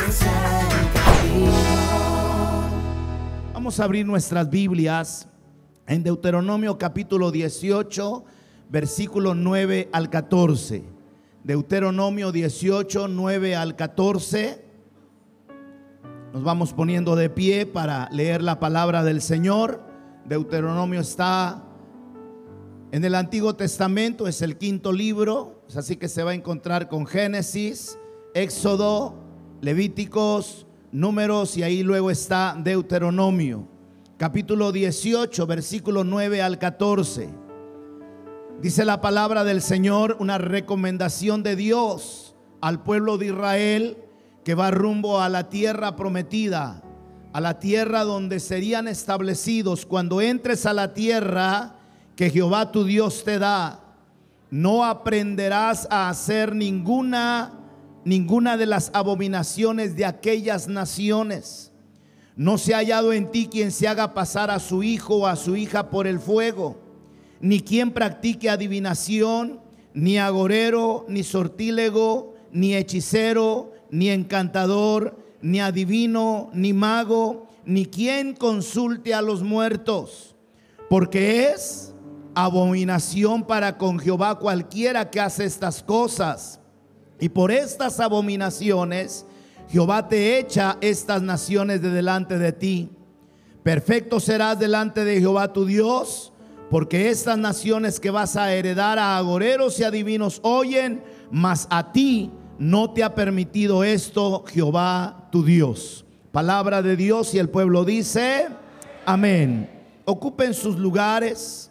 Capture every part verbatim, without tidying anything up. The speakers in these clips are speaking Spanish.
Vamos a abrir nuestras Biblias en Deuteronomio capítulo dieciocho, versículos nueve al catorce. Deuteronomio dieciocho, nueve al catorce. Nos vamos poniendo de pie para leer la palabra del Señor. Deuteronomio está en el Antiguo Testamento, es el quinto libro, así que se va a encontrar con Génesis, Éxodo, Levíticos, Números, y ahí luego está Deuteronomio. Capítulo dieciocho, versículo nueve al catorce. Dice la palabra del Señor, una recomendación de Dios al pueblo de Israel que va rumbo a la tierra prometida, a la tierra donde serían establecidos. Cuando entres a la tierra que Jehová tu Dios te da, no aprenderás a hacer ninguna ninguna de las abominaciones de aquellas naciones. No se ha hallado en ti quien se haga pasar a su hijo o a su hija por el fuego, ni quien practique adivinación, ni agorero, ni sortílego, ni hechicero, ni encantador, ni adivino, ni mago, ni quien consulte a los muertos, porque es abominación para con Jehová cualquiera que hace estas cosas. Y por estas abominaciones Jehová te echa estas naciones de delante de ti. Perfecto serás delante de Jehová tu Dios, porque estas naciones que vas a heredar a agoreros y adivinos oyen, mas a ti no te ha permitido esto Jehová tu Dios. Palabra de Dios, y el pueblo dice amén. Ocupen sus lugares.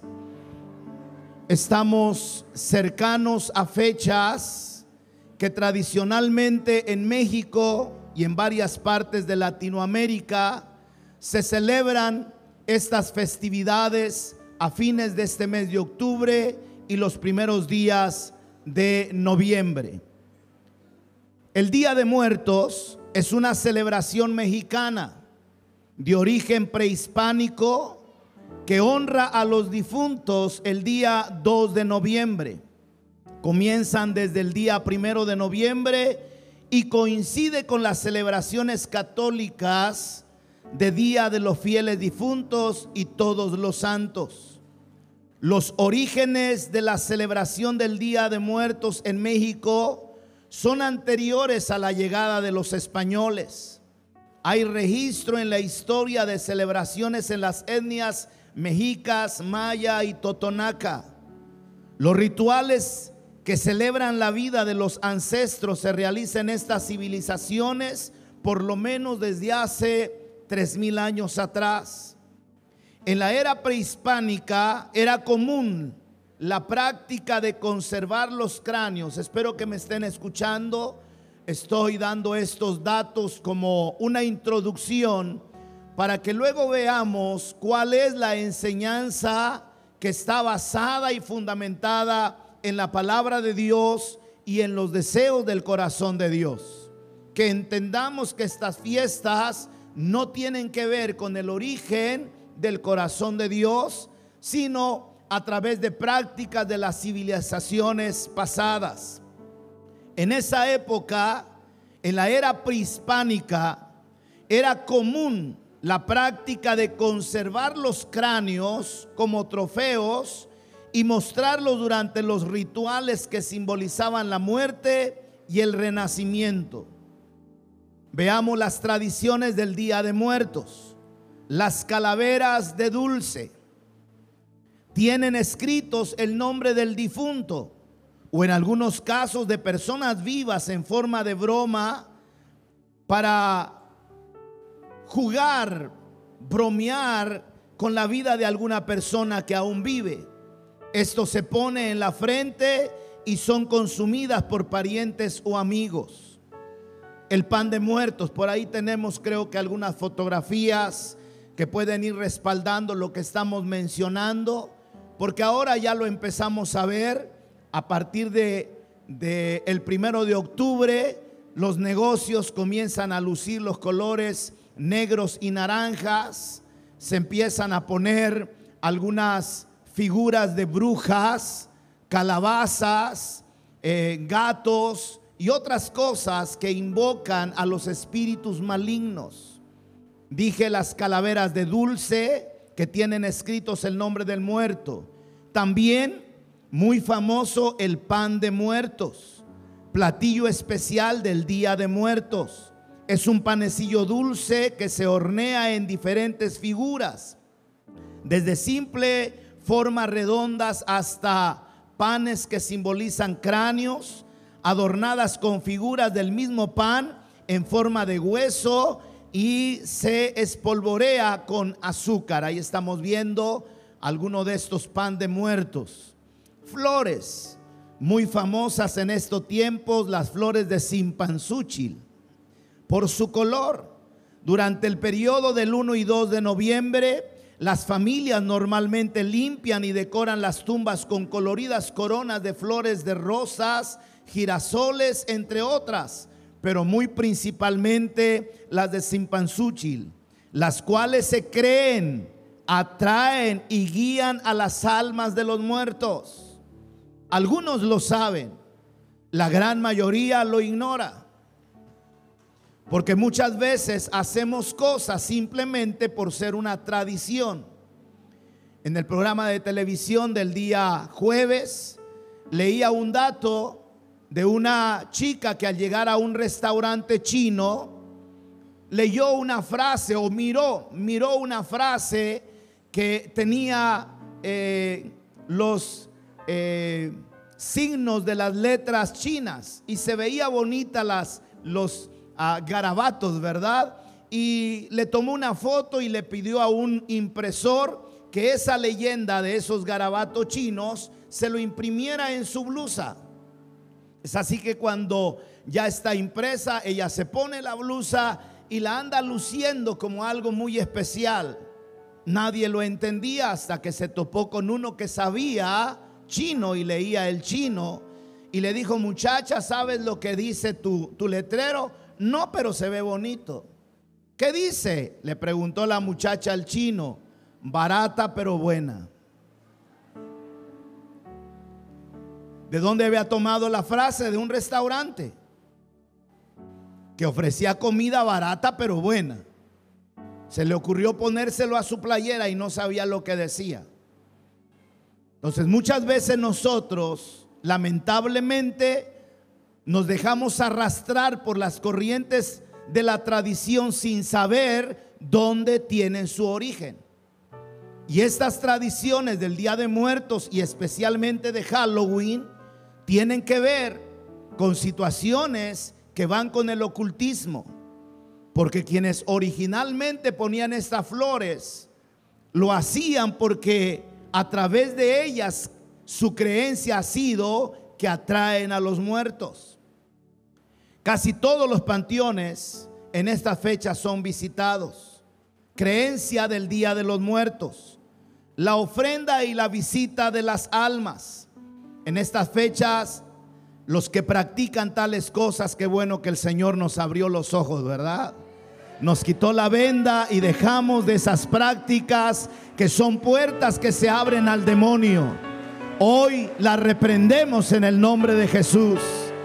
Estamos cercanos a fechas que tradicionalmente en México y en varias partes de Latinoamérica se celebran estas festividades a fines de este mes de octubre y los primeros días de noviembre. El Día de Muertos es una celebración mexicana de origen prehispánico que honra a los difuntos el día dos de noviembre. Comienzan desde el día primero de noviembre y coincide con las celebraciones católicas de Día de los Fieles Difuntos y Todos los Santos. Los orígenes de la celebración del Día de Muertos en México son anteriores a la llegada de los españoles. Hay registro en la historia de celebraciones en las etnias mexicas, maya y totonaca. Los rituales que celebran la vida de los ancestros se realizan en estas civilizaciones por lo menos desde hace tres mil años atrás. En la era prehispánica era común la práctica de conservar los cráneos. Espero que me estén escuchando. Estoy dando estos datos como una introducción para que luego veamos cuál es la enseñanza que está basada y fundamentada en la palabra de Dios y en los deseos del corazón de Dios. Que entendamos que estas fiestas no tienen que ver con el origen del corazón de Dios, sino a través de prácticas de las civilizaciones pasadas. En esa época, en la era prehispánica, era común la práctica de conservar los cráneos como trofeos y mostrarlos durante los rituales que simbolizaban la muerte y el renacimiento. Veamos las tradiciones del Día de Muertos. Las calaveras de dulce tienen escritos el nombre del difunto, o en algunos casos de personas vivas, en forma de broma, para jugar, bromear con la vida de alguna persona que aún vive. Esto se pone en la frente y son consumidas por parientes o amigos. El pan de muertos, por ahí tenemos creo que algunas fotografías que pueden ir respaldando lo que estamos mencionando, porque ahora ya lo empezamos a ver a partir de, de el primero de octubre. Los negocios comienzan a lucir los colores negros y naranjas, se empiezan a poner algunas figuras de brujas, calabazas, eh, gatos y otras cosas que invocan a los espíritus malignos. Dije las calaveras de dulce que tienen escritos el nombre del muerto. También muy famoso el pan de muertos, platillo especial del Día de Muertos. Es un panecillo dulce que se hornea en diferentes figuras, desde simple formas redondas hasta panes que simbolizan cráneos, adornadas con figuras del mismo pan en forma de hueso, y se espolvorea con azúcar. Ahí estamos viendo alguno de estos pan de muertos. Flores muy famosas en estos tiempos, las flores de cempasúchil, por su color. Durante el periodo del uno y dos de noviembre, las familias normalmente limpian y decoran las tumbas con coloridas coronas de flores de rosas, girasoles, entre otras, pero muy principalmente las de cempasúchil, las cuales se creen, atraen y guían a las almas de los muertos. Algunos lo saben, la gran mayoría lo ignora, porque muchas veces hacemos cosas simplemente por ser una tradición. En el programa de televisión del día jueves leía un dato de una chica que al llegar a un restaurante chino leyó una frase o miró, miró una frase que tenía eh, los eh, signos de las letras chinas y se veía bonita las, los uh, garabatos, ¿verdad? Y le tomó una foto y le pidió a un impresor que esa leyenda de esos garabatos chinos se lo imprimiera en su blusa. Es así que cuando ya está impresa, ella se pone la blusa y la anda luciendo como algo muy especial. Nadie lo entendía hasta que se topó con uno que sabía chino y leía el chino y le dijo: muchacha, ¿sabes lo que dice tu, tu letrero? No, pero se ve bonito. ¿Qué dice?, le preguntó la muchacha al chino. Barata pero buena. ¿De dónde había tomado la frase? De un restaurante que ofrecía comida barata pero buena. Se le ocurrió ponérselo a su playera y no sabía lo que decía. Entonces muchas veces nosotros lamentablemente nos dejamos arrastrar por las corrientes de la tradición sin saber dónde tienen su origen. Y estas tradiciones del Día de Muertos y especialmente de Halloween tienen que ver con situaciones que van con el ocultismo, porque quienes originalmente ponían estas flores lo hacían porque a través de ellas su creencia ha sido que atraen a los muertos. Casi todos los panteones en esta fecha son visitados. Creencia del Día de los Muertos, la ofrenda y la visita de las almas. En estas fechas, los que practican tales cosas, qué bueno que el Señor nos abrió los ojos, ¿verdad? Nos quitó la venda y dejamos de esas prácticas que son puertas que se abren al demonio. Hoy las reprendemos en el nombre de Jesús.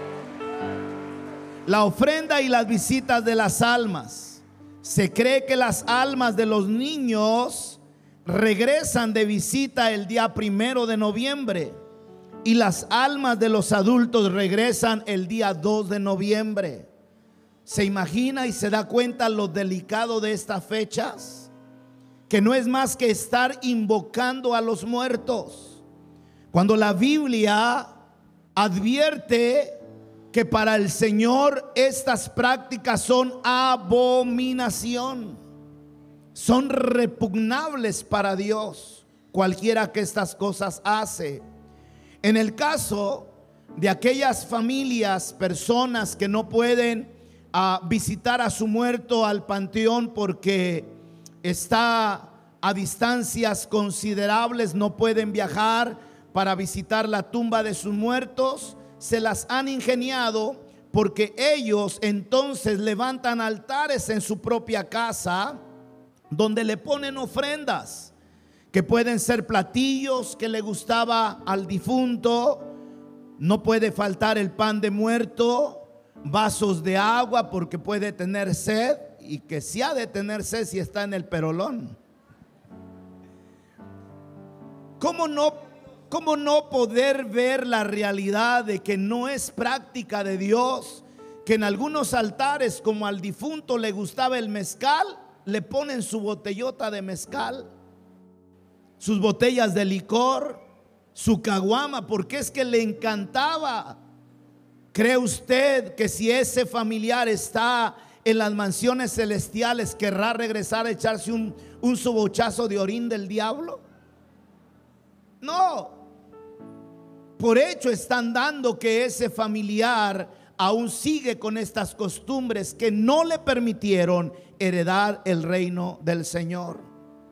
La ofrenda y las visitas de las almas. Se cree que las almas de los niños regresan de visita el día primero de noviembre y las almas de los adultos regresan el día dos de noviembre. ¿Se imagina y se da cuenta lo delicado de estas fechas? Que no es más que estar invocando a los muertos, cuando la Biblia advierte que para el Señor estas prácticas son abominación, son repugnables para Dios, cualquiera que estas cosas hace. En el caso de aquellas familias, personas que no pueden uh, visitar a su muerto al panteón porque está a distancias considerables, no pueden viajar para visitar la tumba de sus muertos, se las han ingeniado porque ellos entonces levantan altares en su propia casa donde le ponen ofrendas que pueden ser platillos que le gustaba al difunto. No puede faltar el pan de muerto, vasos de agua porque puede tener sed, y que si ha de tener sed si está en el perolón. ¿Cómo no, cómo no poder ver la realidad de que no es práctica de Dios que en algunos altares, como al difunto le gustaba el mezcal, le ponen su botellota de mezcal, sus botellas de licor, su caguama, porque es que le encantaba? ¿Cree usted que si ese familiar está en las mansiones celestiales querrá regresar a echarse un, un subochazo de orín del diablo? No. Por hecho están dando que ese familiar aún sigue con estas costumbres que no le permitieron heredar el reino del Señor.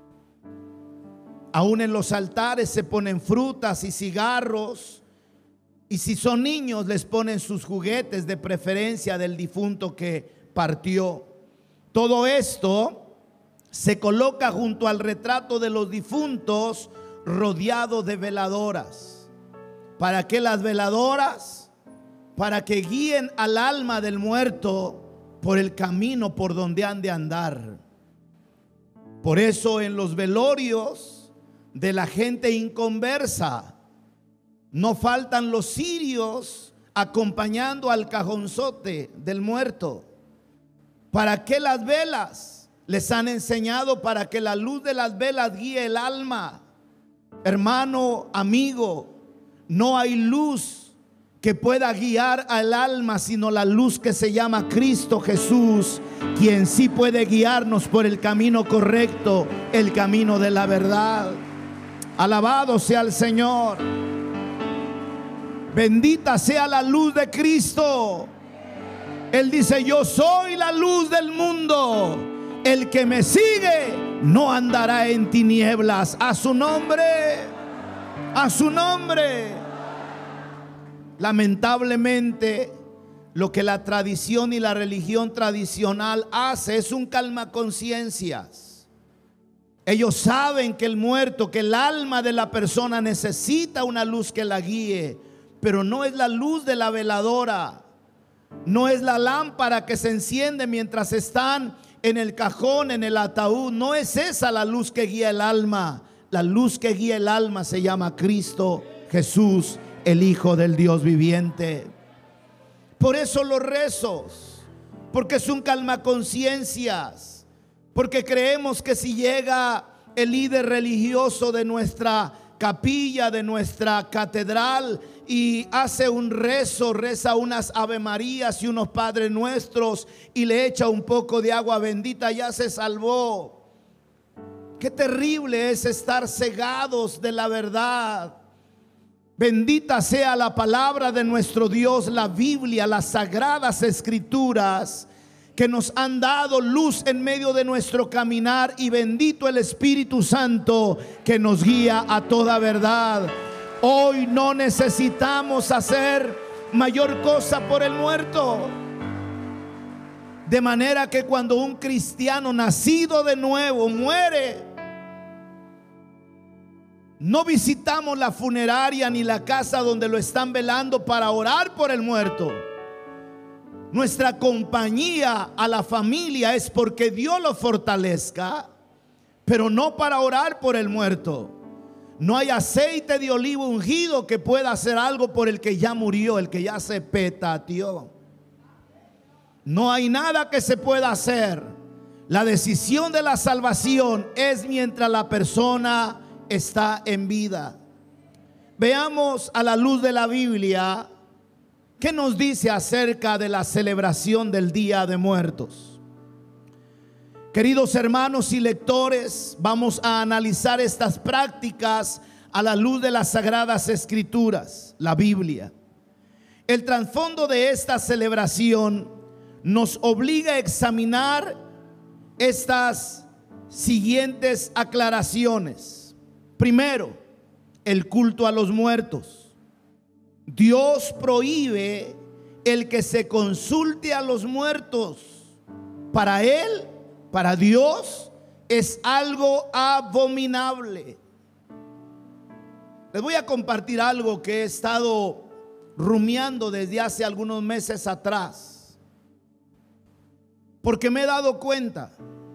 Aún en los altares se ponen frutas y cigarros, y si son niños les ponen sus juguetes, de preferencia del difunto que partió. Todo esto se coloca junto al retrato de los difuntos, rodeado de veladoras. ¿Para qué las veladoras? Para que guíen al alma del muerto por el camino por donde han de andar. Por eso en los velorios de la gente inconversa no faltan los cirios acompañando al cajonzote del muerto. ¿Para qué las velas? Les han enseñado para que la luz de las velas guíe el alma. Hermano, amigo, no hay luz que pueda guiar al alma sino la luz que se llama Cristo Jesús, quien sí puede guiarnos por el camino correcto, el camino de la verdad. Alabado sea el Señor. Bendita sea la luz de Cristo. Él dice: yo soy la luz del mundo. El que me sigue no andará en tinieblas. A su nombre, a su nombre. Lamentablemente, lo que la tradición y la religión tradicional hace es un calmaconciencias. Ellos saben que el muerto, que el alma de la persona necesita una luz que la guíe, pero no es la luz de la veladora, no es la lámpara que se enciende mientras están en el cajón, en el ataúd. No es esa la luz que guía el alma. La luz que guía el alma se llama Cristo Jesús, el Hijo del Dios viviente. Por eso los rezos, porque es un calmaconciencias, porque creemos que si llega el líder religioso de nuestra capilla, de nuestra catedral, y hace un rezo, reza unas Ave Marías y unos Padres Nuestros y le echa un poco de agua bendita, ya se salvó. Qué terrible es estar cegados de la verdad. Bendita sea la palabra de nuestro Dios, la Biblia, las sagradas escrituras, que nos han dado luz en medio de nuestro caminar, y bendito el Espíritu Santo que nos guía a toda verdad. Hoy no necesitamos hacer mayor cosa por el muerto, de manera que cuando un cristiano nacido de nuevo muere, no visitamos la funeraria ni la casa donde lo están velando para orar por el muerto. Nuestra compañía a la familia es porque Dios lo fortalezca, pero no para orar por el muerto. No hay aceite de olivo ungido que pueda hacer algo por el que ya murió, el que ya se petateó. No hay nada que se pueda hacer. La decisión de la salvación es mientras la persona está en vida. Veamos a la luz de la Biblia qué nos dice acerca de la celebración del Día de Muertos. Queridos hermanos y lectores, vamos a analizar estas prácticas a la luz de las sagradas escrituras, la Biblia. El trasfondo de esta celebración nos obliga a examinar estas siguientes aclaraciones. Primero, el culto a los muertos. Dios prohíbe el que se consulte a los muertos. Para Él, para Dios, es algo abominable. Les voy a compartir algo que he estado rumiando desde hace algunos meses atrás. Porque me he dado cuenta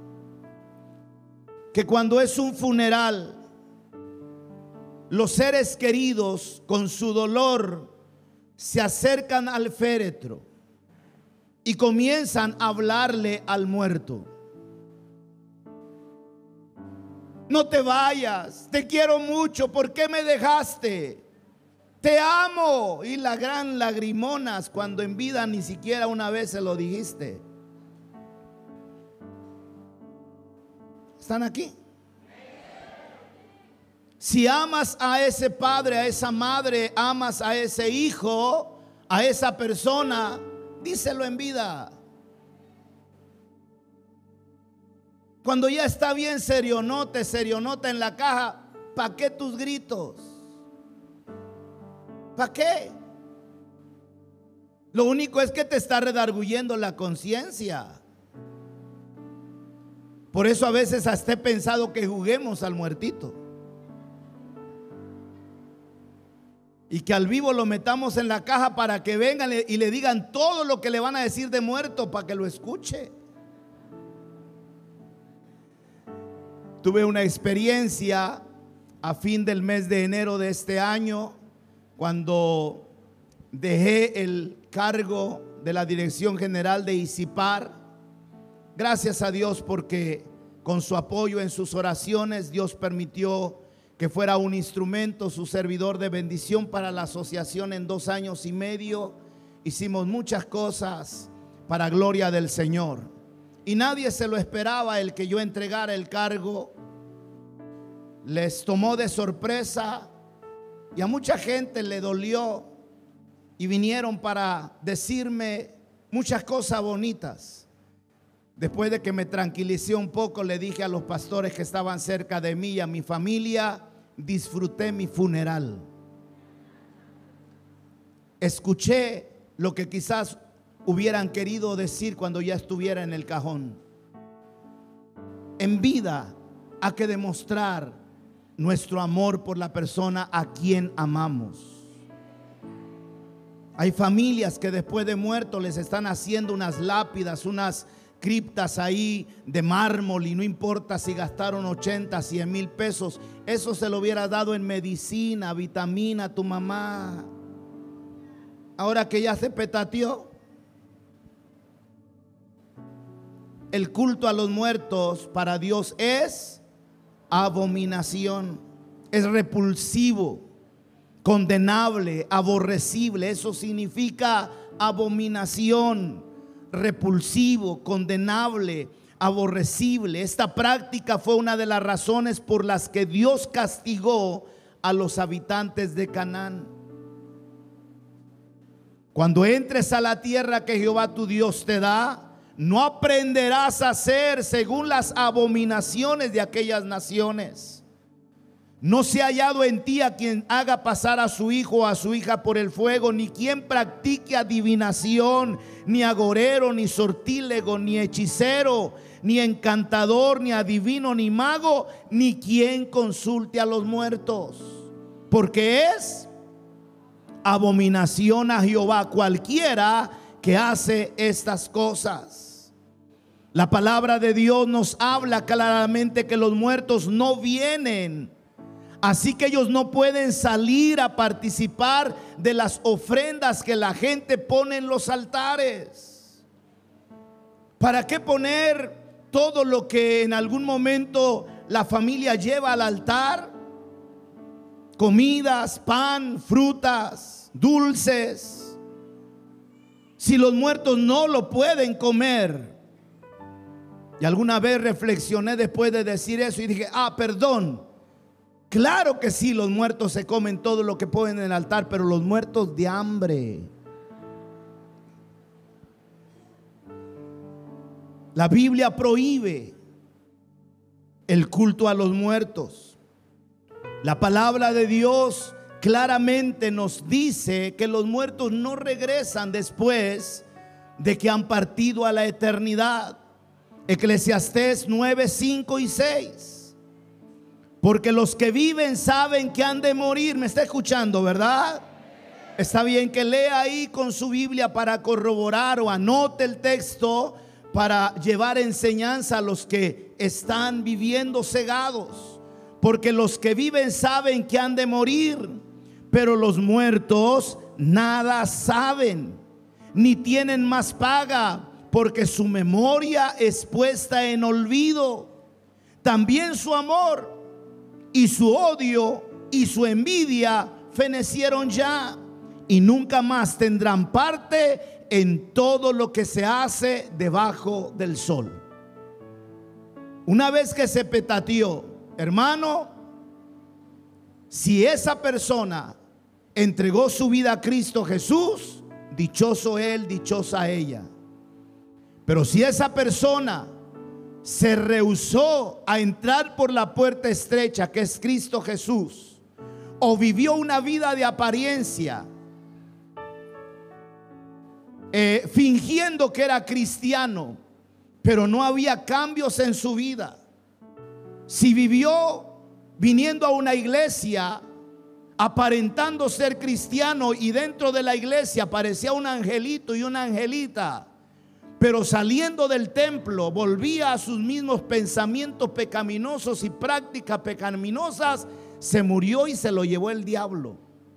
que cuando es un funeral, los seres queridos con su dolor se acercan al féretro y comienzan a hablarle al muerto. No te vayas, te quiero mucho, ¿por qué me dejaste? Te amo. Y la gran lagrimonas cuando en vida ni siquiera una vez se lo dijiste. ¿Están aquí? Si amas a ese padre, a esa madre, amas a ese hijo, a esa persona, díselo en vida. Cuando ya está bien serionote, serionota en la caja, ¿para qué tus gritos? ¿Para qué? Lo único es que te está redarguyendo la conciencia. Por eso a veces hasta he pensado que juguemos al muertito y que al vivo lo metamos en la caja para que vengan y le digan todo lo que le van a decir de muerto para que lo escuche. Tuve una experiencia a fin del mes de enero de este año, cuando dejé el cargo de la Dirección General de ICIPAR. Gracias a Dios, porque con su apoyo en sus oraciones, Dios permitió que fuera un instrumento, su servidor de bendición para la asociación. En dos años y medio hicimos muchas cosas para gloria del Señor. Y nadie se lo esperaba el que yo entregara el cargo. Les tomó de sorpresa y a mucha gente le dolió y vinieron para decirme muchas cosas bonitas. Después de que me tranquilicé un poco, le dije a los pastores que estaban cerca de mí y a mi familia: disfruté mi funeral. Escuché lo que quizás hubieran querido decir cuando ya estuviera en el cajón. En vida hay que demostrar nuestro amor por la persona a quien amamos. Hay familias que después de muerto les están haciendo unas lápidas, unas criptas ahí de mármol, y no importa si gastaron ochenta, cien mil pesos, eso se lo hubiera dado en medicina, vitamina a tu mamá. Ahora que ya se petateó, el culto a los muertos para Dios es abominación, es repulsivo, condenable, aborrecible. Eso significa abominación, repulsivo, condenable, aborrecible. Esta práctica fue una de las razones por las que Dios castigó a los habitantes de Canaán. Cuando entres a la tierra que Jehová tu Dios te da, no aprenderás a hacer según las abominaciones de aquellas naciones. No se ha hallado en ti a quien haga pasar a su hijo o a su hija por el fuego, ni quien practique adivinación, ni agorero, ni sortílego, ni hechicero, ni encantador, ni adivino, ni mago, ni quien consulte a los muertos, porque es abominación a Jehová cualquiera que hace estas cosas. La palabra de Dios nos habla claramente que los muertos no vienen, así que ellos no pueden salir a participar de las ofrendas que la gente pone en los altares. ¿Para qué poner todo lo que en algún momento la familia lleva al altar? Comidas, pan, frutas, dulces. Si los muertos no lo pueden comer. Y alguna vez reflexioné después de decir eso y dije: ah, perdón. Claro que sí, los muertos se comen todo lo que ponen en el altar, pero los muertos de hambre. La Biblia prohíbe el culto a los muertos. La palabra de Dios claramente nos dice que los muertos no regresan después de que han partido a la eternidad. Eclesiastés nueve, cinco y seis. Porque los que viven saben que han de morir. ¿Me está escuchando, verdad? Está bien que lea ahí con su Biblia para corroborar o anote el texto, para llevar enseñanza a los que están viviendo cegados, porque los que viven saben que han de morir, pero los muertos nada saben, ni tienen más paga, porque su memoria es puesta en olvido. También su amor y su odio y su envidia fenecieron ya, y nunca más tendrán parte en todo lo que se hace debajo del sol. Una vez que se petateó, hermano, si esa persona entregó su vida a Cristo Jesús, dichoso él, dichosa ella. Pero si esa persona se rehusó a entrar por la puerta estrecha, que es Cristo Jesús, o vivió una vida de apariencia, eh, fingiendo que era cristiano, pero no había cambios en su vida. Si vivió viniendo a una iglesia aparentando ser cristiano, y dentro de la iglesia parecía un angelito y una angelita, pero saliendo del templo volvía a sus mismos pensamientos pecaminosos y prácticas pecaminosas, se murió y se lo llevó el diablo.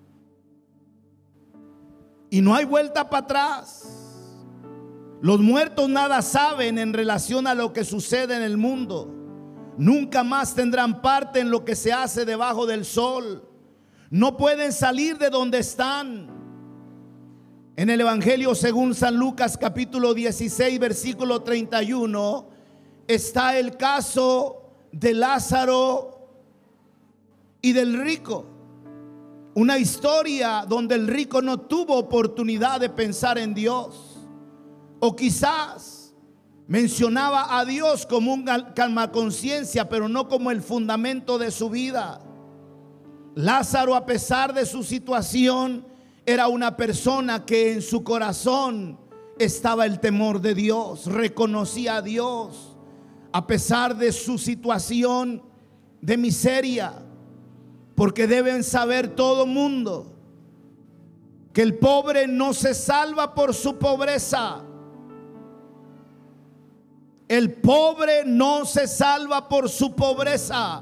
Y no hay vuelta para atrás. Los muertos nada saben en relación a lo que sucede en el mundo. Nunca más tendrán parte en lo que se hace debajo del sol. No pueden salir de donde están. En el Evangelio según San Lucas capítulo dieciséis versículo treinta y uno está el caso de Lázaro y del rico. Una historia donde el rico no tuvo oportunidad de pensar en Dios, o quizás mencionaba a Dios como un calmaconciencia, pero no como el fundamento de su vida. Lázaro, a pesar de su situación, era una persona que en su corazón estaba el temor de Dios, reconocía a Dios a pesar de su situación de miseria. Porque deben saber todo mundo que el pobre no se salva por su pobreza. El pobre no se salva por su pobreza,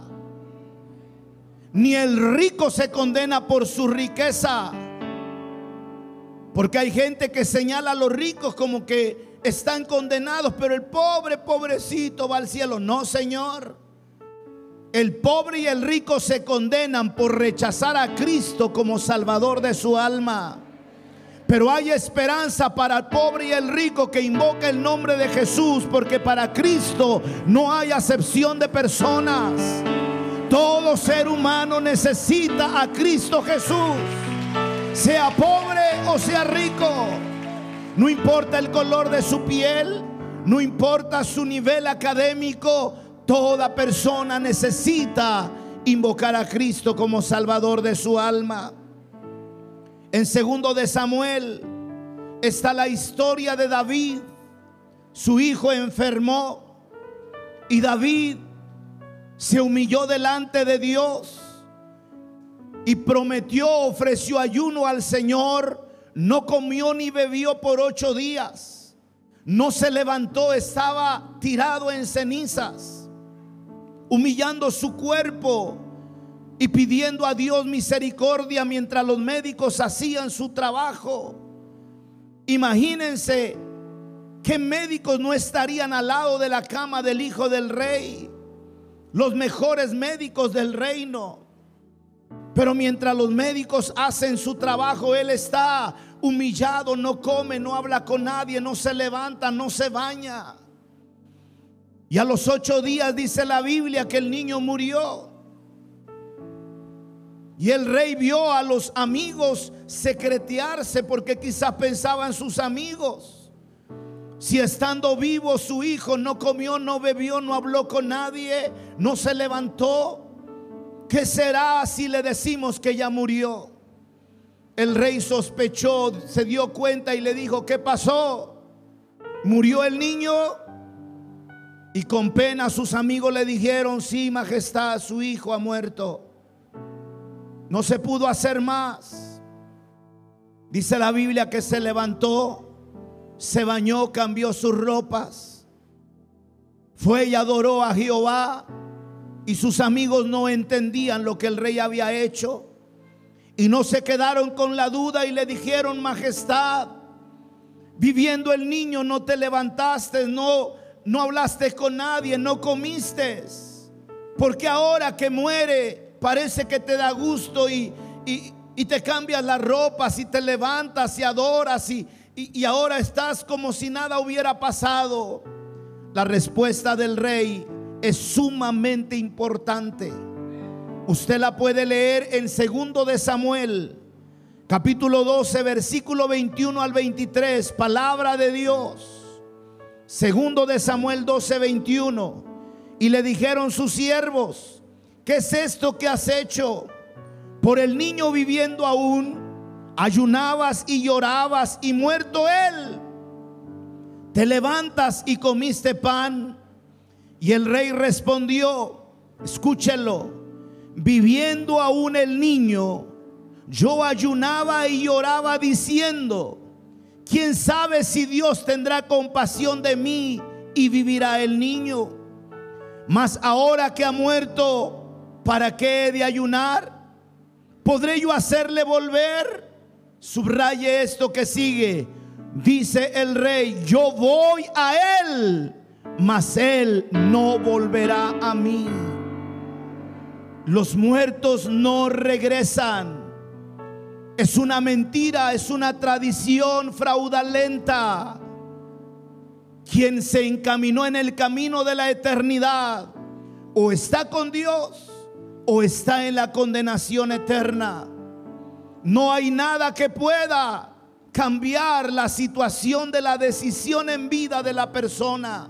ni el rico se condena por su riqueza. Porque hay gente que señala a los ricos como que están condenados, pero el pobre, pobrecito, va al cielo. No, señor. El pobre y el rico se condenan por rechazar a Cristo como Salvador de su alma. Pero hay esperanza para el pobre y el rico que invoca el nombre de Jesús, porque para Cristo no hay acepción de personas. Todo ser humano necesita a Cristo Jesús, sea pobre o sea rico. No importa el color de su piel, no importa su nivel académico. Toda persona necesita invocar a Cristo como Salvador de su alma. En segundo de Samuel está la historia de David. Su hijo enfermó y David se humilló delante de Dios y prometió, ofreció ayuno al Señor. No comió ni bebió por ocho días. No se levantó, estaba tirado en cenizas, humillando su cuerpo y pidiendo a Dios misericordia mientras los médicos hacían su trabajo. Imagínense qué médicos no estarían al lado de la cama del hijo del rey, los mejores médicos del reino. Pero mientras los médicos hacen su trabajo, él está humillado, no come, no habla con nadie, no se levanta, no se baña. Y a los ocho días dice la Biblia que el niño murió. Y el rey vio a los amigos secretearse, porque quizás pensaban sus amigos: si estando vivo su hijo no comió, no bebió, no habló con nadie, no se levantó, ¿qué será si le decimos que ya murió? El rey sospechó, se dio cuenta y le dijo: ¿qué pasó? ¿Murió el niño? Y con pena sus amigos le dijeron: sí, majestad, su hijo ha muerto. No se pudo hacer más. Dice la Biblia que se levantó, se bañó, cambió sus ropas Fue y adoró a Jehová, y sus amigos no entendían lo que el rey había hecho, y no se quedaron con la duda y le dijeron: majestad, viviendo el niño no te levantaste, no, no hablaste con nadie, no comiste, porque ahora que muere parece que te da gusto y, y, y te cambias las ropas y te levantas y adoras y, y, y ahora estás como si nada hubiera pasado. La respuesta del rey es sumamente importante. Usted la puede leer en segundo de Samuel, capítulo doce, versículo veintiuno al veintitrés. Palabra de Dios. Segundo de Samuel doce, veintiuno. Y le dijeron sus siervos: ¿qué es esto que has hecho? Por el niño viviendo aún, ayunabas y llorabas, y muerto él, te levantas y comiste pan. Y el rey respondió, escúchenlo: viviendo aún el niño, yo ayunaba y lloraba diciendo: ¿quién sabe si Dios tendrá compasión de mí y vivirá el niño? Mas ahora que ha muerto, ¿para qué he de ayunar? ¿Podré yo hacerle volver? Subraye esto que sigue. Dice el rey: yo voy a él, mas él no volverá a mí. Los muertos no regresan. Es una mentira, es una tradición fraudulenta. Quien se encaminó en el camino de la eternidad, o está con Dios o está en la condenación eterna. No hay nada que pueda cambiar la situación de la decisión en vida de la persona.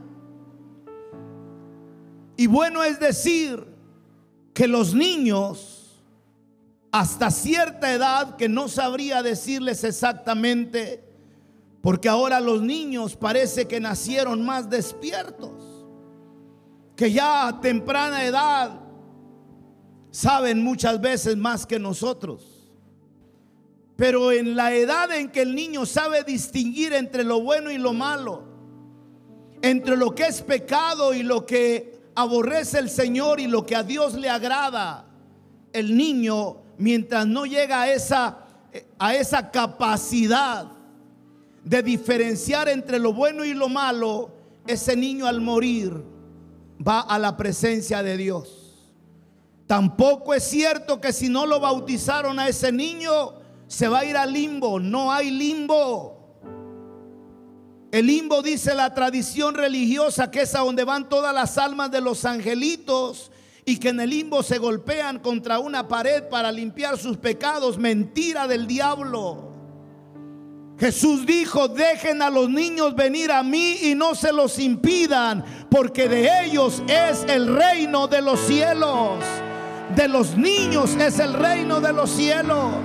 Y bueno es decir que los niños, hasta cierta edad, que no sabría decirles exactamente, porque ahora los niños parece que nacieron más despiertos, que ya a temprana edad saben muchas veces más que nosotros. Pero en la edad en que el niño sabe distinguir entre lo bueno y lo malo, entre lo que es pecado y lo que aborrece el Señor y lo que a Dios le agrada, el niño, mientras no llega a esa, a esa capacidad de diferenciar entre lo bueno y lo malo, ese niño al morir va a la presencia de Dios. Tampoco es cierto que si no lo bautizaron a ese niño se va a ir al limbo. No hay limbo. El limbo, dice la tradición religiosa, que es a donde van todas las almas de los angelitos, y que en el limbo se golpean contra una pared para limpiar sus pecados. Mentira del diablo. Jesús dijo: dejen a los niños venir a mí y no se los impidan, porque de ellos es el reino de los cielos. De los niños es el reino de los cielos.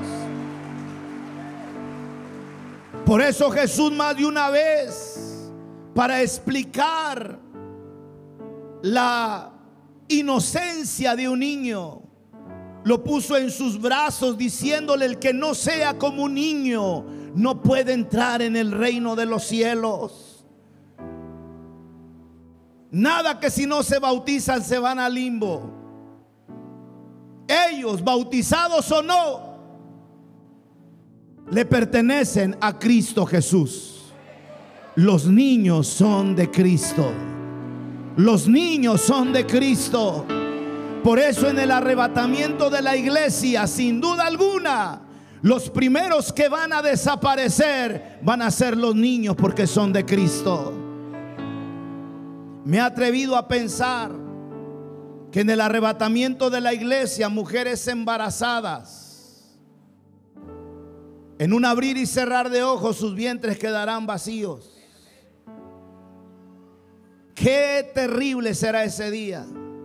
Por eso Jesús más de una vez, para explicar la inocencia de un niño, lo puso en sus brazos, diciéndole: el que no sea como un niño no puede entrar en el reino de los cielos. Nada que si no se bautizan se van al limbo. Ellos, bautizados o no, le pertenecen a Cristo Jesús. Los niños son de Cristo. Los niños son de Cristo. Por eso en el arrebatamiento de la iglesia, sin duda alguna, los primeros que van a desaparecer van a ser los niños, porque son de Cristo. Me he atrevido a pensar que en el arrebatamiento de la iglesia, mujeres embarazadas, en un abrir y cerrar de ojos, sus vientres quedarán vacíos. Qué terrible será ese día.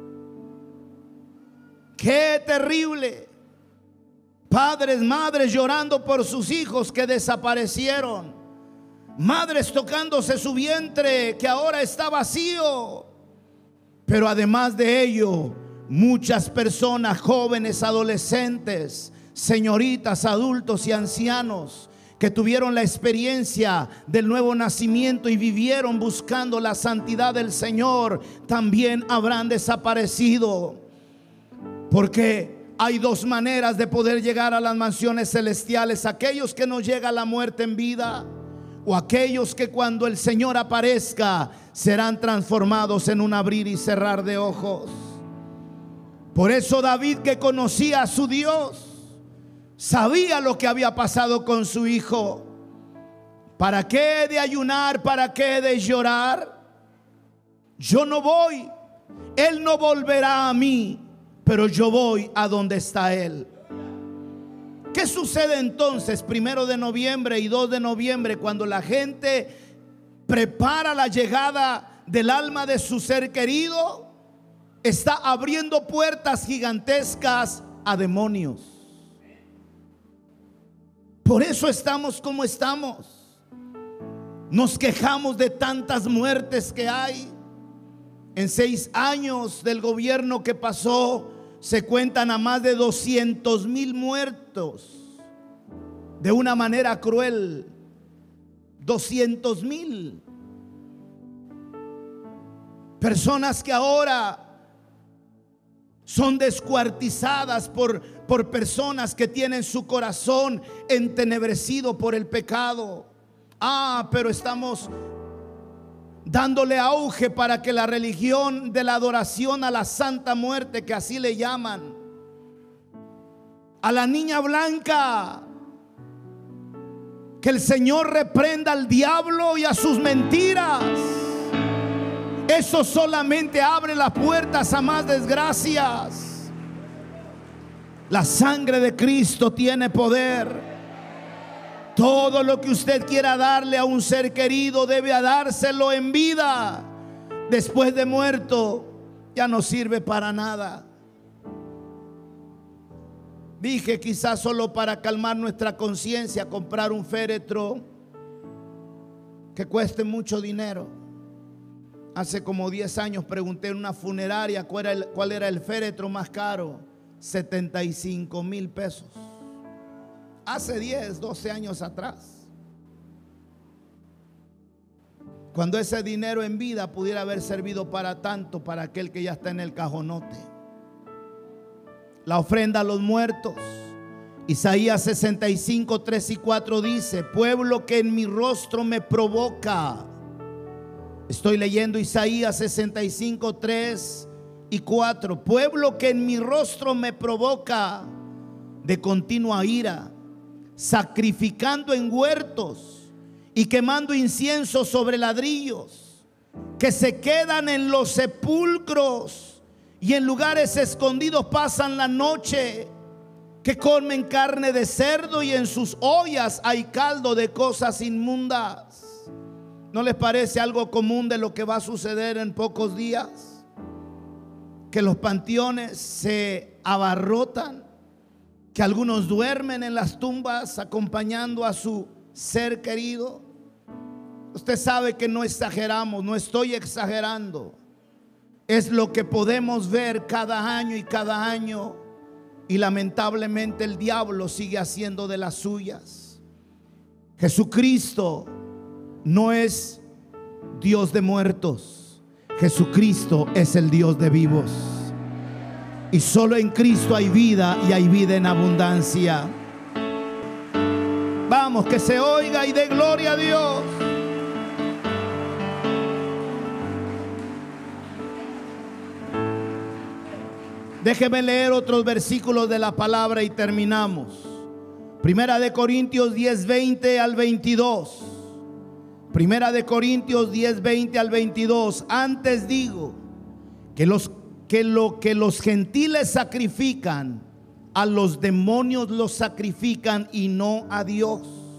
Qué terrible. Padres, madres llorando por sus hijos que desaparecieron. Madres tocándose su vientre que ahora está vacío. Pero además de ello, muchas personas, jóvenes, adolescentes, señoritas, adultos y ancianos, que tuvieron la experiencia del nuevo nacimiento y vivieron buscando la santidad del Señor, también habrán desaparecido. Porque hay dos maneras de poder llegar a las mansiones celestiales: aquellos que nos llega la muerte en vida, o aquellos que cuando el Señor aparezca serán transformados en un abrir y cerrar de ojos. Por eso David, que conocía a su Dios, sabía lo que había pasado con su hijo. ¿Para qué he de ayunar? ¿Para qué he de llorar? Yo no voy, Él no volverá a mí, pero yo voy a donde está Él. ¿Qué sucede entonces primero de noviembre y dos de noviembre, cuando la gente prepara la llegada del alma de su ser querido? Está abriendo puertas gigantescas a demonios. Por eso estamos como estamos. Nos quejamos de tantas muertes que hay. En seis años del gobierno que pasó, se cuentan a más de doscientos mil muertos de una manera cruel. doscientos mil personas que ahora son descuartizadas por, por personas que tienen su corazón entenebrecido por el pecado. Ah, pero estamos dándole auge para que la religión de la adoración a la Santa Muerte, que así le llaman, a la niña blanca, que el Señor reprenda al diablo y a sus mentiras. Eso solamente abre las puertas a más desgracias. La sangre de Cristo tiene poder. Todo lo que usted quiera darle a un ser querido debe dárselo en vida. Después de muerto ya no sirve para nada. Dije, quizás solo para calmar nuestra conciencia, comprar un féretro que cueste mucho dinero. Hace como diez años pregunté en una funeraria cuál era el, cuál era el féretro más caro. setenta y cinco mil pesos. Hace diez, doce años atrás, cuando ese dinero en vida pudiera haber servido para tanto para aquel que ya está en el cajonote. La ofrenda a los muertos. Isaías sesenta y cinco, tres y cuatro dice: pueblo que en mi rostro me provoca. Estoy leyendo Isaías sesenta y cinco, tres y cuatro. Pueblo que en mi rostro me provoca de continua ira, sacrificando en huertos y quemando incienso sobre ladrillos, que se quedan en los sepulcros y en lugares escondidos pasan la noche, que comen carne de cerdo y en sus ollas hay caldo de cosas inmundas. ¿No les parece algo común de lo que va a suceder en pocos días? Que los panteones se abarrotan, que algunos duermen en las tumbas acompañando a su ser querido. Usted sabe que no exageramos, no estoy exagerando. Es lo que podemos ver cada año y cada año. Y lamentablemente el diablo sigue haciendo de las suyas. Jesucristo no es Dios de muertos. Jesucristo es el Dios de vivos. Y solo en Cristo hay vida, y hay vida en abundancia. Vamos, que se oiga y dé gloria a Dios. Déjeme leer otros versículos de la palabra y terminamos. Primera de Corintios diez, veinte al veintidós. Primera de Corintios diez, veinte al veintidós. Antes digo que, los, que lo que los gentiles sacrifican, a los demonios los sacrifican y no a Dios.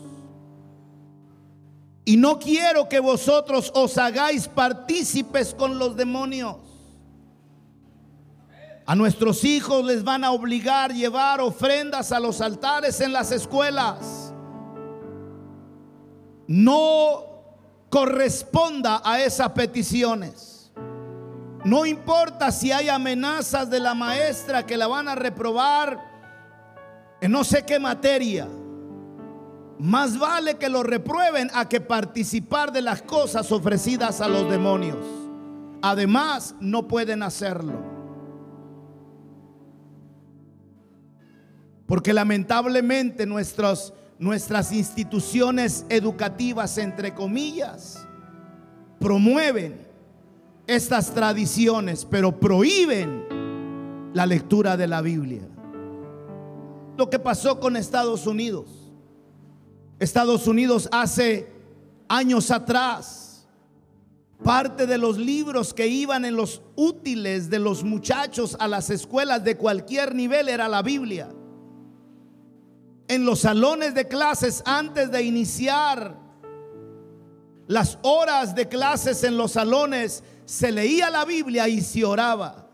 Y no quiero que vosotros os hagáis partícipes con los demonios. A nuestros hijos les van a obligar a llevar ofrendas a los altares en las escuelas. No corresponda a esas peticiones. No importa si hay amenazas de la maestra que la van a reprobar en no sé qué materia. Más vale que lo reprueben a que participar de las cosas ofrecidas a los demonios. Además, no pueden hacerlo, porque lamentablemente nuestros, nuestras instituciones educativas, entre comillas, promueven estas tradiciones, pero prohíben la lectura de la Biblia. Lo que pasó con Estados Unidos. Estados Unidos hace años atrás, parte de los libros que iban en los útiles de los muchachos a las escuelas de cualquier nivel era la Biblia. En los salones de clases, antes de iniciar las horas de clases en los salones, se leía la Biblia y se oraba.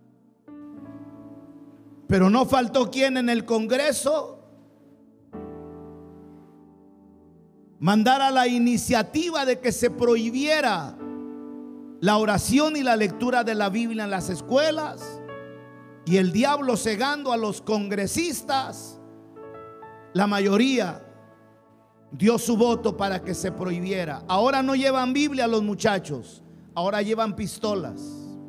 Pero no faltó quien en el Congreso mandara la iniciativa de que se prohibiera la oración y la lectura de la Biblia en las escuelas, y el diablo cegando a los congresistas, la mayoría dio su voto para que se prohibiera. Ahora no llevan Biblia los muchachos, ahora llevan pistolas,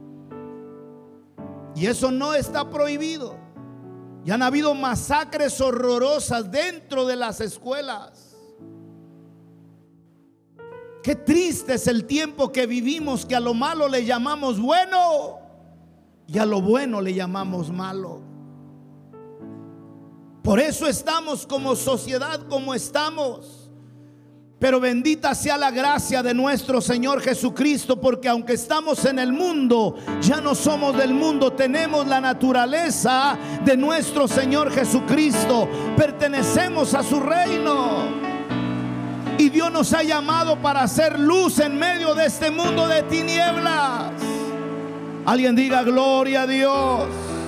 y eso no está prohibido. Y han habido masacres horrorosas dentro de las escuelas. Qué triste es el tiempo que vivimos, que a lo malo le llamamos bueno y a lo bueno le llamamos malo. Por eso estamos como sociedad como estamos. Pero bendita sea la gracia de nuestro Señor Jesucristo, porque aunque estamos en el mundo, ya no somos del mundo, tenemos la naturaleza de nuestro Señor Jesucristo, pertenecemos a su reino. Y Dios nos ha llamado para hacer luz en medio de este mundo de tinieblas. Alguien diga gloria a Dios.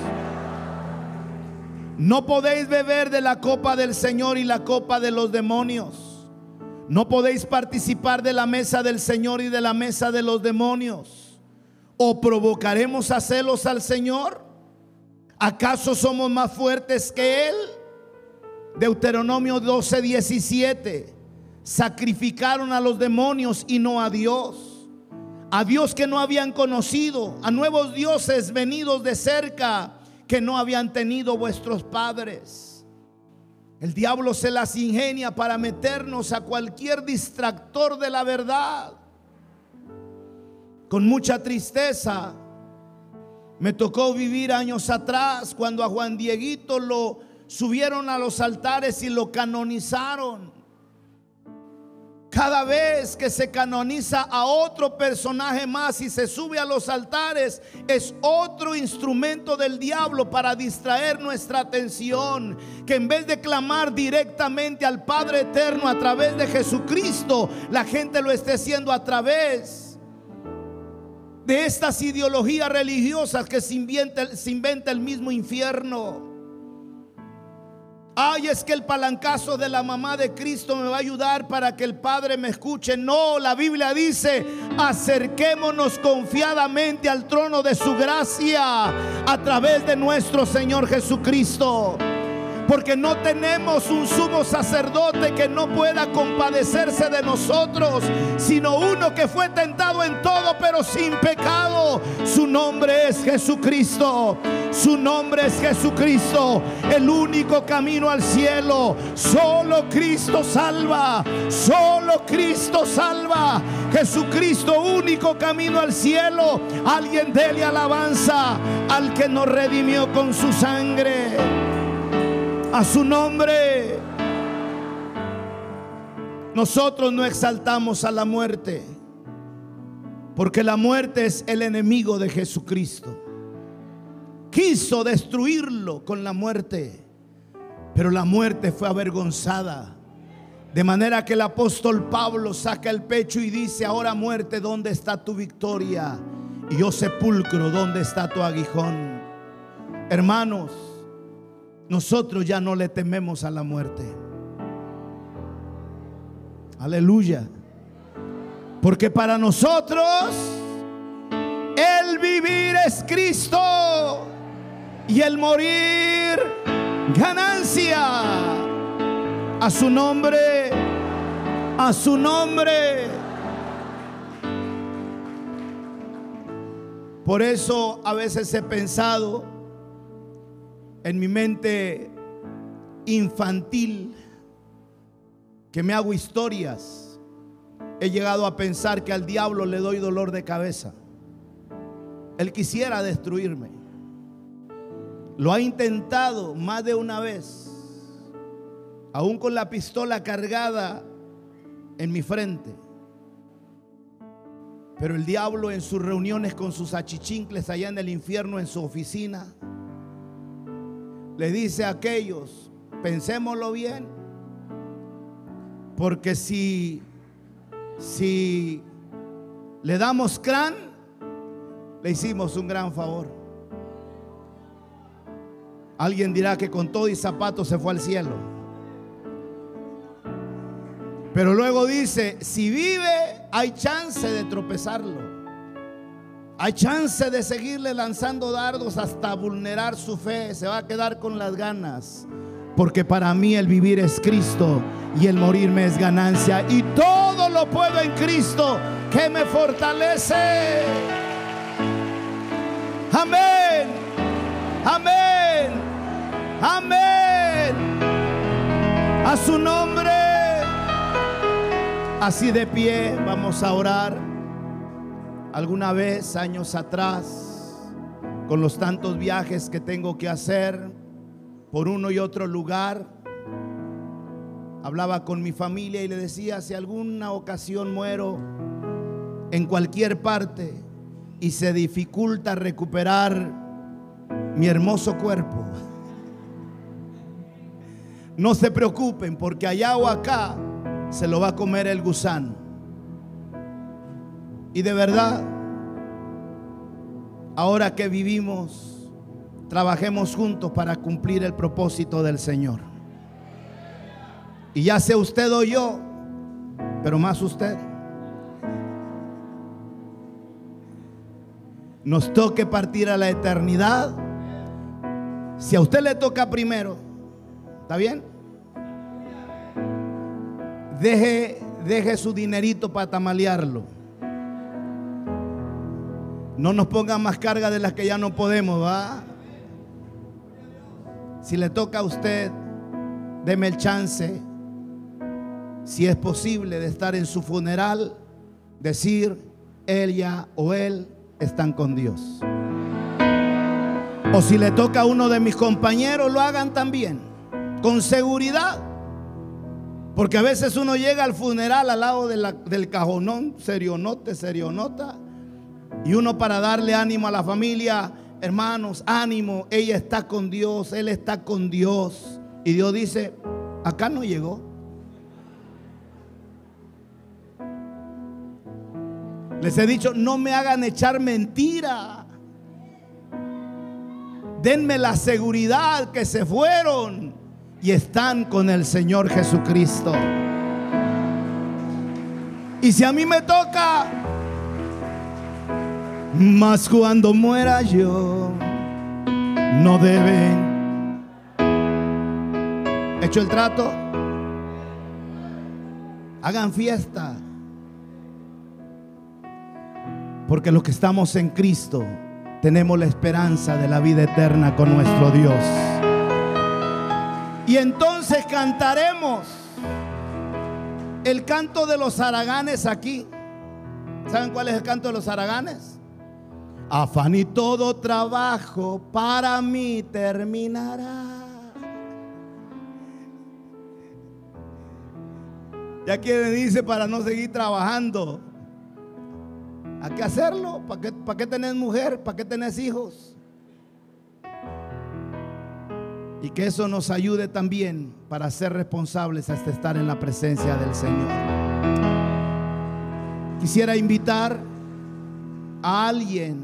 No podéis beber de la copa del Señor y la copa de los demonios. No podéis participar de la mesa del Señor y de la mesa de los demonios. ¿O provocaremos a celos al Señor? ¿Acaso somos más fuertes que Él? Deuteronomio doce, diecisiete. Sacrificaron a los demonios y no a Dios, a Dios que no habían conocido, a nuevos dioses venidos de cerca que no habían tenido vuestros padres. El diablo se las ingenia para meternos a cualquier distractor de la verdad. Con mucha tristeza me tocó vivir años atrás cuando a Juan Dieguito lo subieron a los altares y lo canonizaron. Cada vez que se canoniza a otro personaje más y se sube a los altares, es otro instrumento del diablo para distraer nuestra atención. Que en vez de clamar directamente al Padre Eterno a través de Jesucristo, la gente lo esté haciendo a través de estas ideologías religiosas que se inventa, se inventa el mismo infierno. Ay, es que el palancazo de la mamá de Cristo me va a ayudar para que el Padre me escuche. No, la Biblia dice: acerquémonos confiadamente al trono de su gracia a través de nuestro Señor Jesucristo. Porque no tenemos un sumo sacerdote que no pueda compadecerse de nosotros, sino uno que fue tentado en todo pero sin pecado. Su nombre es Jesucristo. Su nombre es Jesucristo, el único camino al cielo. Solo Cristo salva. Solo Cristo salva. Jesucristo, único camino al cielo. Alguien dele alabanza al que nos redimió con su sangre. A su nombre. Nosotros no exaltamos a la muerte, porque la muerte es el enemigo de Jesucristo. Quiso destruirlo con la muerte, pero la muerte fue avergonzada. De manera que el apóstol Pablo saca el pecho y dice: ahora muerte, ¿dónde está tu victoria? Y oh sepulcro, ¿dónde está tu aguijón? Hermanos, nosotros ya no le tememos a la muerte. Aleluya. Porque para nosotros el vivir es Cristo y el morir ganancia. A su nombre, a su nombre. Por eso a veces he pensado en mi mente infantil, que me hago historias. He llegado a pensar que al diablo le doy dolor de cabeza. Él quisiera destruirme. Lo ha intentado más de una vez, aún con la pistola cargada en mi frente. Pero el diablo, en sus reuniones con sus achichincles allá en el infierno, en su oficina, le dice a aquellos: pensémoslo bien, porque si si le damos crán, le hicimos un gran favor. Alguien dirá que con todo y zapatos se fue al cielo, pero luego dice: si vive, hay chance de tropezarlo, hay chance de seguirle lanzando dardos hasta vulnerar su fe. Se va a quedar con las ganas, porque para mí el vivir es Cristo y el morirme es ganancia, y todo lo puedo en Cristo que me fortalece. Amén, amén, amén. A su nombre. Así de pie vamos a orar. Alguna vez, años atrás, con los tantos viajes que tengo que hacer por uno y otro lugar, hablaba con mi familia y le decía: si alguna ocasión muero en cualquier parte y se dificulta recuperar mi hermoso cuerpo, no se preocupen, porque allá o acá se lo va a comer el gusano. Y de verdad, ahora que vivimos, trabajemos juntos para cumplir el propósito del Señor. Y ya sea usted o yo, pero más usted, nos toque partir a la eternidad. Si a usted le toca primero, ¿está bien? Deje, deje su dinerito para tamalearlo. No nos pongan más carga de las que ya no podemos, ¿va? Si le toca a usted, deme el chance, si es posible, de estar en su funeral, decir: ella o él están con Dios. O si le toca a uno de mis compañeros, lo hagan también, con seguridad. Porque a veces uno llega al funeral al lado de la, del cajonón, serionote, serionota, y uno, para darle ánimo a la familia: hermanos, ánimo, ella está con Dios, él está con Dios. Y Dios dice: acá no llegó. Les he dicho: no me hagan echar mentira. Denme la seguridad que se fueron y están con el Señor Jesucristo. Y si a mí me toca, mas cuando muera yo, no deben. ¿Hecho el trato? Hagan fiesta, porque los que estamos en Cristo tenemos la esperanza de la vida eterna con nuestro Dios. Y entonces cantaremos el canto de los haraganes aquí. ¿Saben cuál es el canto de los haraganes? Afán y todo trabajo para mí terminará. Ya quien dice: para no seguir trabajando, hay que hacerlo. ¿Para qué, para qué tenés mujer? ¿Para qué tenés hijos? Y que eso nos ayude también para ser responsables hasta estar en la presencia del Señor. Quisiera invitar a alguien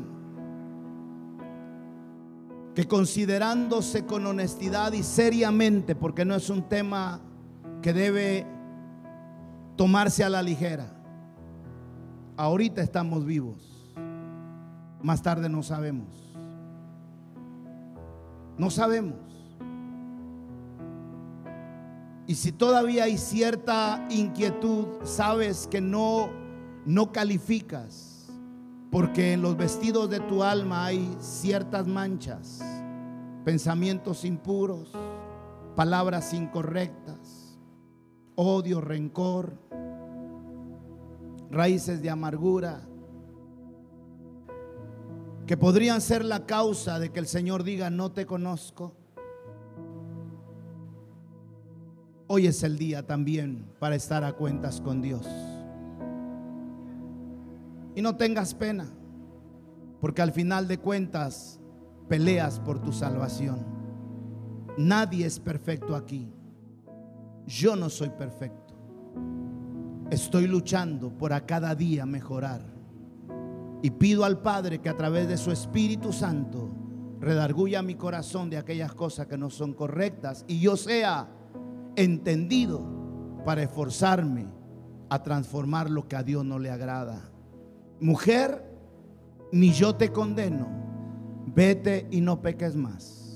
que, considerándose con honestidad y seriamente, porque no es un tema que debe tomarse a la ligera. Ahorita estamos vivos, más tarde no sabemos. No sabemos. Y si todavía hay cierta inquietud, sabes que no, no calificas, porque en los vestidos de tu alma hay ciertas manchas, pensamientos impuros, palabras incorrectas, odio, rencor, raíces de amargura, que podrían ser la causa de que el Señor diga: no te conozco. Hoy es el día también para estar a cuentas con Dios. Y no tengas pena, porque al final de cuentas peleas por tu salvación. Nadie es perfecto aquí. Yo no soy perfecto. Estoy luchando por a cada día mejorar. Y pido al Padre que a través de su Espíritu Santo redarguya mi corazón de aquellas cosas que no son correctas, y yo sea entendido para esforzarme a transformar lo que a Dios no le agrada. Mujer, ni yo te condeno. Vete y no peques más.